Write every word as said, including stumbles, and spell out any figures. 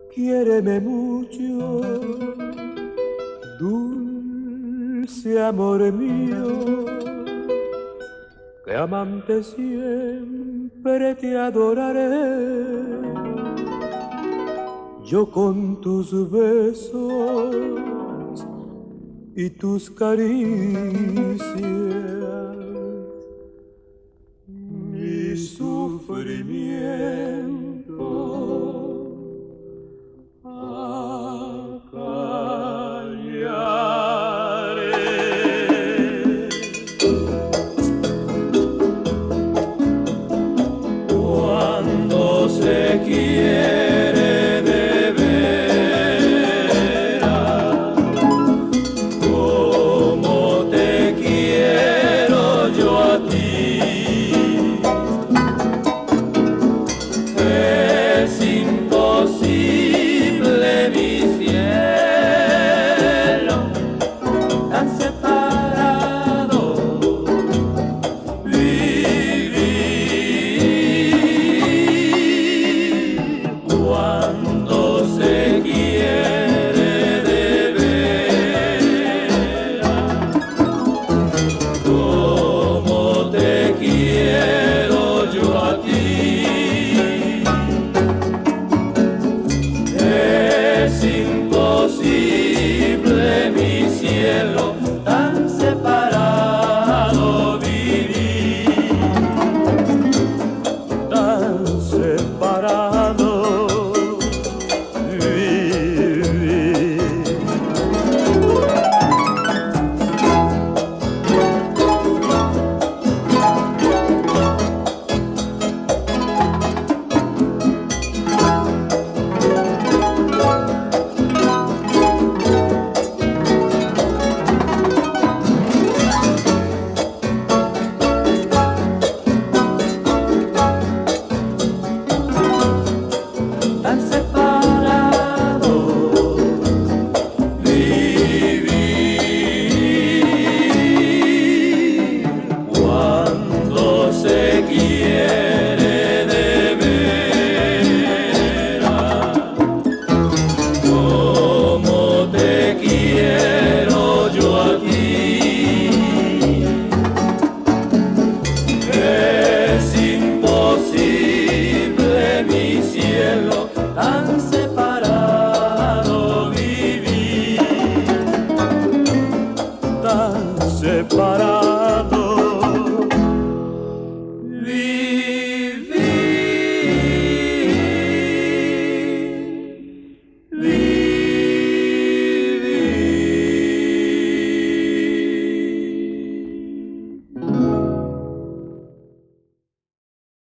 Quiéreme mucho, dulce amor mío, que amante siempre te adoraré. Yo con tus besos y tus caricias, mi sufrimiento acallaré. Cuando se quiere de veras, como te quiero yo a ti, es imposible mi cielo, tan separado vivir. Cuando se quiere de veras, como te quiero yo a ti, es imposible mi cielo, tan separado vivir, tan separado vivir. Tan separado vivir. Cuando se quiere de veras, como te quiero yo a ti, es imposible mi cielo, tan